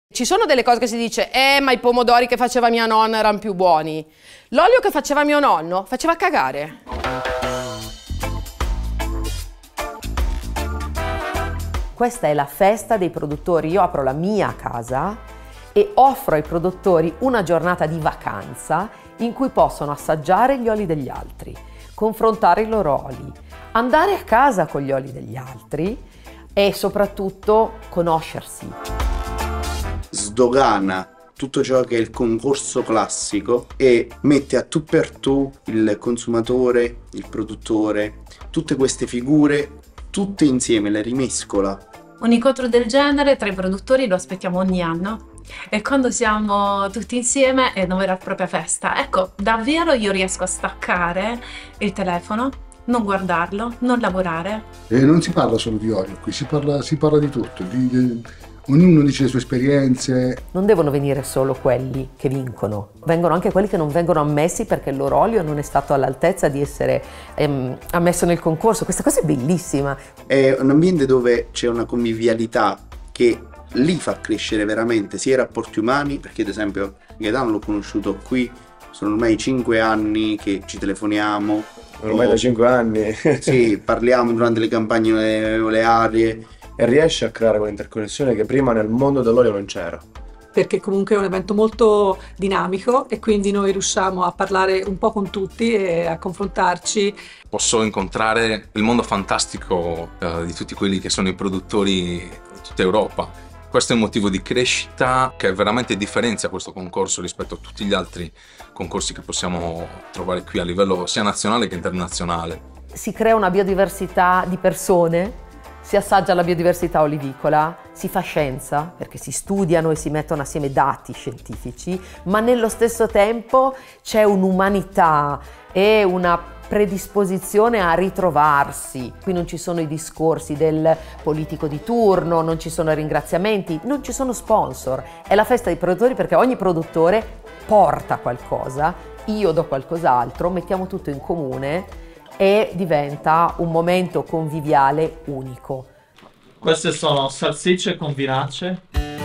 Ci sono delle cose che si dice, ma i pomodori che faceva mia nonna erano più buoni. L'olio che faceva mio nonno faceva cagare. Questa è la festa dei produttori. Io apro la mia casa e offro ai produttori una giornata di vacanza in cui possono assaggiare gli oli degli altri, confrontare i loro oli, andare a casa con gli oli degli altri e soprattutto conoscersi. Sdogana tutto ciò che è il concorso classico e mette a tu per tu il consumatore, il produttore, tutte queste figure, tutte insieme, le rimescola. Un incontro del genere tra i produttori lo aspettiamo ogni anno e quando siamo tutti insieme è una vera e propria festa. Ecco, davvero io riesco a staccare il telefono, non guardarlo, non lavorare. E non si parla solo di olio qui, si parla di tutto, ognuno dice le sue esperienze. Non devono venire solo quelli che vincono, vengono anche quelli che non vengono ammessi perché il loro olio non è stato all'altezza di essere ammesso nel concorso. Questa cosa è bellissima. È un ambiente dove c'è una convivialità che lì fa crescere veramente sia i rapporti umani, perché ad esempio Gaetano l'ho conosciuto qui, sono ormai 5 anni che ci telefoniamo. Ormai da 5 anni. Sì, parliamo durante le campagne olearie. E riesce a creare quell'interconnessione che prima nel mondo dell'olio non c'era. Perché comunque è un evento molto dinamico e quindi noi riusciamo a parlare un po' con tutti e a confrontarci. Posso incontrare il mondo fantastico di tutti quelli che sono i produttori di tutta Europa. Questo è un motivo di crescita che veramente differenzia questo concorso rispetto a tutti gli altri concorsi che possiamo trovare qui a livello sia nazionale che internazionale. Si crea una biodiversità di persone, si assaggia la biodiversità olivicola, si fa scienza, perché si studiano e si mettono assieme dati scientifici, ma nello stesso tempo c'è un'umanità e una predisposizione a ritrovarsi. Qui non ci sono i discorsi del politico di turno, non ci sono ringraziamenti, non ci sono sponsor. È la festa dei produttori perché ogni produttore porta qualcosa, io do qualcos'altro, mettiamo tutto in comune e diventa un momento conviviale unico. Queste sono salsicce con vinace.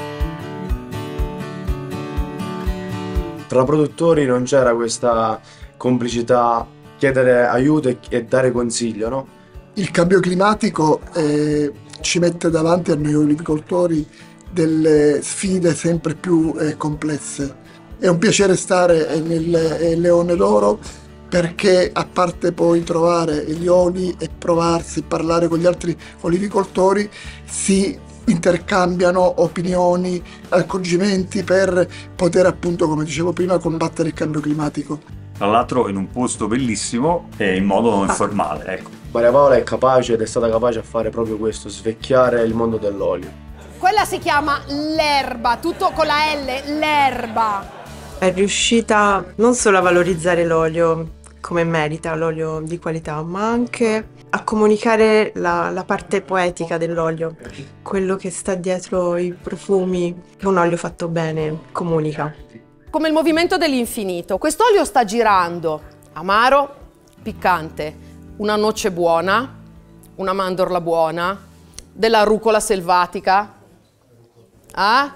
Tra produttori non c'era questa complicità, chiedere aiuto e dare consiglio, no? Il cambio climatico ci mette davanti a noi olivicoltori delle sfide sempre più complesse. È un piacere stare nel Leone d'Oro perché a parte poi trovare gli oli e provarsi, parlare con gli altri olivicoltori, si intercambiano opinioni, accorgimenti per poter appunto, come dicevo prima, combattere il cambio climatico. Tra l'altro in un posto bellissimo e in modo informale, ecco. Maria Paola è capace ed è stata capace a fare proprio questo, svecchiare il mondo dell'olio. Quella si chiama l'erba, tutto con la L, l'erba. È riuscita non solo a valorizzare l'olio come merita, l'olio di qualità, ma anche a comunicare la parte poetica dell'olio, quello che sta dietro i profumi che un olio fatto bene comunica. Come il movimento dell'infinito. Quest'olio sta girando, amaro, piccante, una noce buona, una mandorla buona, della rucola selvatica. Ah?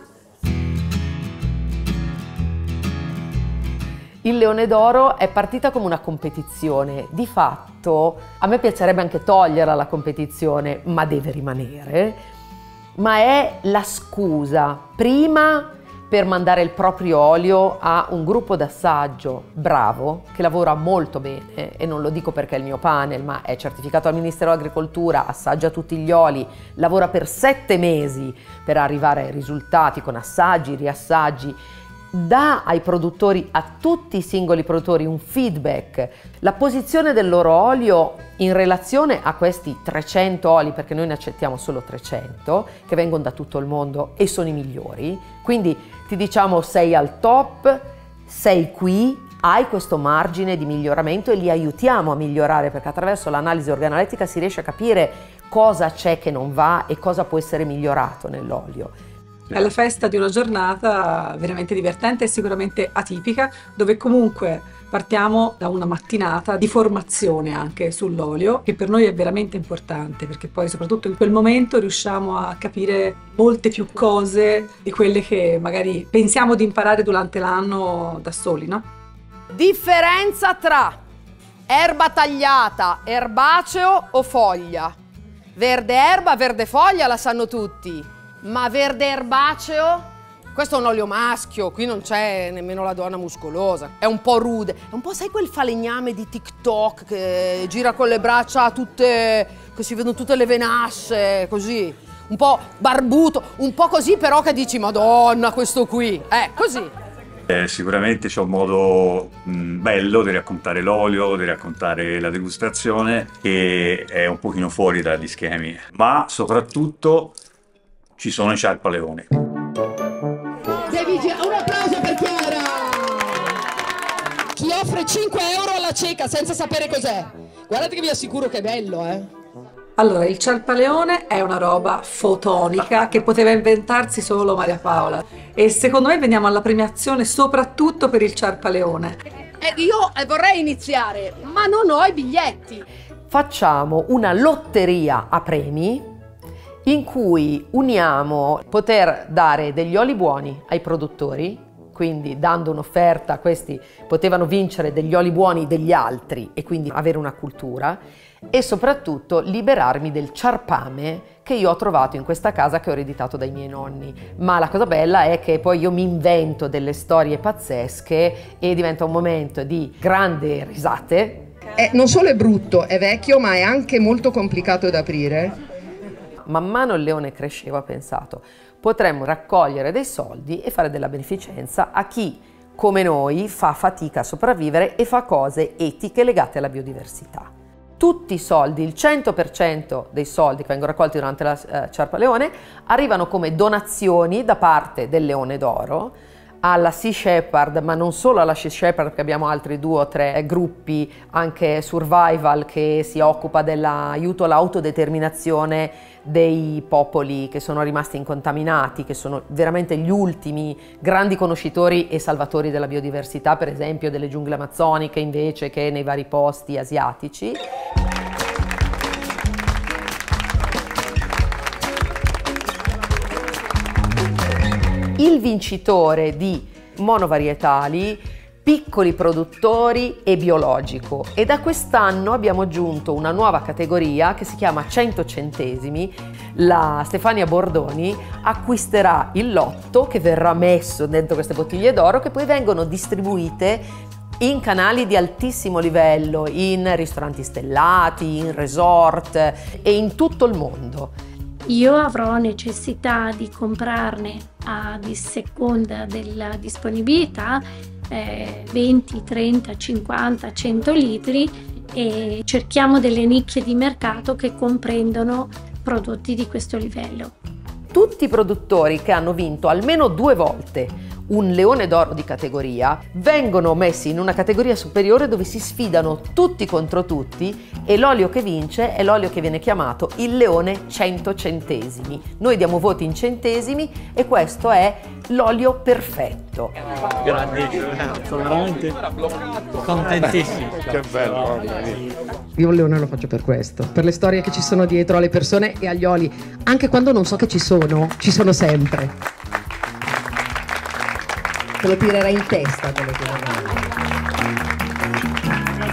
Il Leone d'Oro è partita come una competizione. Di fatto, a me piacerebbe anche toglierla la competizione, ma deve rimanere. Ma è la scusa, prima per mandare il proprio olio a un gruppo d'assaggio bravo, che lavora molto bene, e non lo dico perché è il mio panel, ma è certificato al Ministero dell'Agricoltura, assaggia tutti gli oli, lavora per 7 mesi per arrivare ai risultati con assaggi, riassaggi, dà ai produttori, a tutti i singoli produttori, un feedback, la posizione del loro olio in relazione a questi 300 oli, perché noi ne accettiamo solo 300, che vengono da tutto il mondo e sono i migliori. Quindi ti diciamo sei al top, sei qui, hai questo margine di miglioramento e li aiutiamo a migliorare, perché attraverso l'analisi organolettica si riesce a capire cosa c'è che non va e cosa può essere migliorato nell'olio. È la festa di una giornata veramente divertente e sicuramente atipica, dove comunque partiamo da una mattinata di formazione anche sull'olio, che per noi è veramente importante, perché poi soprattutto in quel momento riusciamo a capire molte più cose di quelle che magari pensiamo di imparare durante l'anno da soli, no? Differenza tra erba tagliata, erbaceo o foglia. Verde erba, verde foglia la sanno tutti. Ma verde erbaceo? Questo è un olio maschio, qui non c'è nemmeno la donna muscolosa. È un po' rude, è un po', sai, quel falegname di TikTok che gira con le braccia tutte, che si vedono tutte le venasce, così. Un po' barbuto, un po' così però che dici, Madonna, questo qui. Così. Sicuramente c'è un modo bello di raccontare l'olio, di raccontare la degustazione, che è un pochino fuori dagli schemi, ma soprattutto ci sono i ciarpaleoni. Un applauso per Chiara! Chi offre 5 euro alla cieca senza sapere cos'è? Guardate che vi assicuro che è bello, Allora, il ciarpaleone è una roba fotonica che poteva inventarsi solo Maria Paola, e secondo me veniamo alla premiazione soprattutto per il ciarpaleone. Io vorrei iniziare, ma non ho i biglietti. Facciamo una lotteria a premi in cui uniamo poter dare degli oli buoni ai produttori, quindi dando un'offerta, questi potevano vincere degli oli buoni degli altri e quindi avere una cultura, e soprattutto liberarmi del ciarpame che io ho trovato in questa casa che ho ereditato dai miei nonni. Ma la cosa bella è che poi io mi invento delle storie pazzesche e diventa un momento di grandi risate. Non solo è brutto, è vecchio, ma è anche molto complicato da aprire. Man mano il leone cresceva, ho pensato, potremmo raccogliere dei soldi e fare della beneficenza a chi, come noi, fa fatica a sopravvivere e fa cose etiche legate alla biodiversità. Tutti i soldi, il 100% dei soldi che vengono raccolti durante la Ciarpaleone arrivano come donazioni da parte del Leone d'Oro alla Sea Shepherd, ma non solo alla Sea Shepherd, perché abbiamo altri 2 o 3 gruppi, anche Survival, che si occupa dell'aiuto all'autodeterminazione dei popoli che sono rimasti incontaminati, che sono veramente gli ultimi grandi conoscitori e salvatori della biodiversità, per esempio delle giungle amazzoniche invece che nei vari posti asiatici. Il vincitore di monovarietali, piccoli produttori e biologico, e da quest'anno abbiamo aggiunto una nuova categoria che si chiama 100 centesimi. La Stefania Bordoni acquisterà il lotto che verrà messo dentro queste bottiglie d'oro, che poi vengono distribuite in canali di altissimo livello, in ristoranti stellati, in resort e in tutto il mondo. Io avrò necessità di comprarne a seconda della disponibilità 20, 30, 50, 100 litri, e cerchiamo delle nicchie di mercato che comprendono prodotti di questo livello. Tutti i produttori che hanno vinto almeno 2 volte un Leone d'Oro di categoria vengono messi in una categoria superiore dove si sfidano tutti contro tutti, e l'olio che vince è l'olio che viene chiamato il Leone 100 centesimi. Noi diamo voti in centesimi e questo è l'olio perfetto. Grandissimo, sono veramente contentissimo. Che bello. Io il leone lo faccio per questo, per le storie che ci sono dietro alle persone e agli oli, anche quando non so che ci sono sempre. Te lo tirerai in testa quello che